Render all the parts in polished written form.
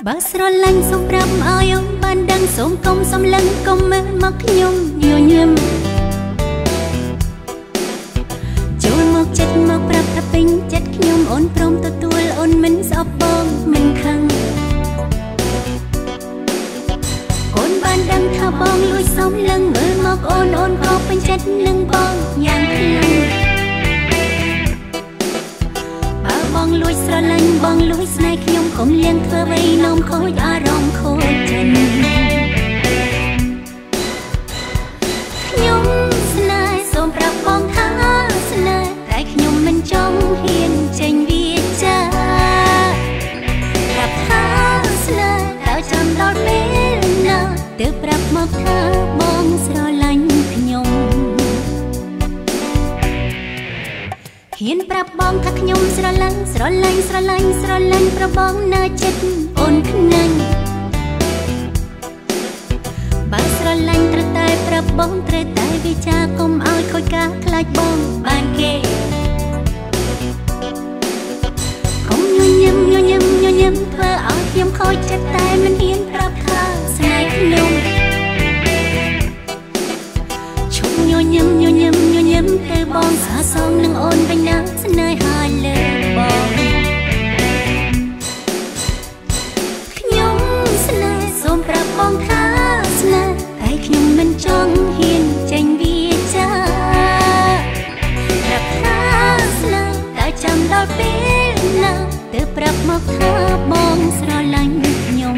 បើស្រឡាញ់សូមប្រាប់ឲ្យអូនបានដឹងសូមកុំសំឡឹងកុំមើលមកខ្ញុំញញឹមចូលមកចិត្តមកប្រាប់ថាពេញចិត្តខ្ញុំអូនព្រមទទួលអូនមិនស្អប់បងមិនខឹងអូនបានដឹងថាបងលួចសំឡឹងមើលមកអូនក៏ពេញចិត្តនឹងបងយ៉ាងខ្លាំងបងលួចស្រឡាញ់បងលួចស្នេហ៍ខ្ញុំកុំលៀងធ្វើអ្វីនាំខូចអារម្មណ៍ខូចចិត្តខ្ញុំស្នេហ៍សូមប្រាប់បងថាស្នេហ៍តែខ្ញុំមិនចង់ហ៊ានចេញវាចាប្រាប់ថាស្នេហ៍តើចាំដល់ពេលណាទើបប្រាប់មកថាបងស្រឡាញ់ខ្ញុំហ៊ានប្រាប់បងថាខ្ញុំស្រឡាញ់ប្របងនៅចិត្តអូនខ្នាញ់បើស្រឡាញ់ត្រូវតែប្រាប់បងត្រូវតែវិចារកុំឲ្យខូចការខ្លាចបងបានគេកុំញញឹមធ្វើឲ្យខ្ញុំខូចចិត្តតែមិនហ៊ានប្រាប់ថាស្នេហ៍ខ្ញុំឈប់ញញឹមទៅបងសាសងនឹងអូនវិញណាស្នេហាលើបងខ្ញុំស្នេហ៍សូមប្រាប់បងថាស្នេហ៍តែខ្ញុំមិនចង់ហ៊ានចេញវាចាប្រាប់ថាស្នេហ៍តែចាំដល់ពេលណាទើបប្រាប់មកថាបងស្រឡាញ់ខ្ញុំ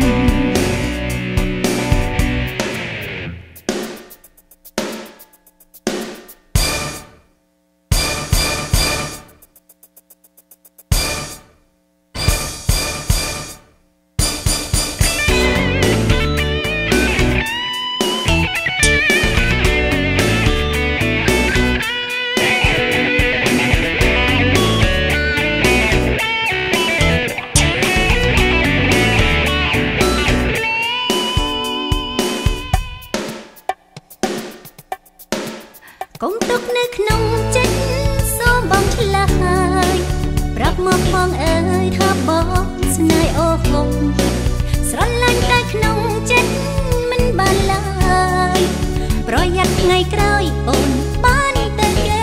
កុំទុកនៅក្នុងចិត្តសូមបងឆ្លើយប្រាប់មកបងអើយថាបងស្នេហ៍អូហុងស្រឡាញ់តែក្នុងចិត្តមិនបានឡើយប្រយ័ត្នថ្ងៃក្រោយអូនបានទៅគេ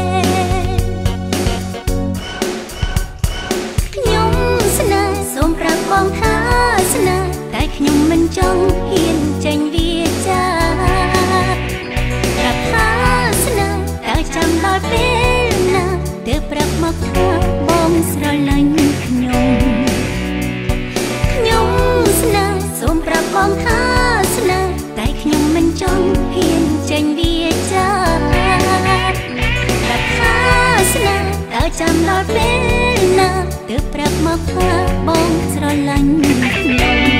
ខ្ញុំស្នេហ៍សូមប្រាប់បងថាស្នេហ៍តែខ្ញុំមិនចង់ហ៊ានចេញវាចាប្រាប់ថាចាំដល់ពេលណាទើបប្រាប់មកថាបងស្រឡាញ់ខ្ញុំស្នេហ៍សូមប្រាប់បងថាស្នេហ៍តែខ្ញុំមិនចង់ហ៊ានចេញវាចាប្រាប់ថាស្នេហ៍តើចាំដល់ពេលណាទើបប្រាប់មកថាបងស្រឡាញ់ខ្ញុំ